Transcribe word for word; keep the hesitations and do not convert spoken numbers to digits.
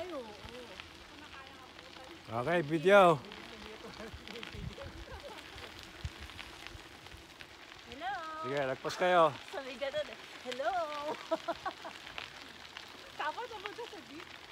Ay, oo. Okay, video. Hello. Sige, lagpas kayo. Sabi ganun eh. Hello. Tapos naman sa jeep.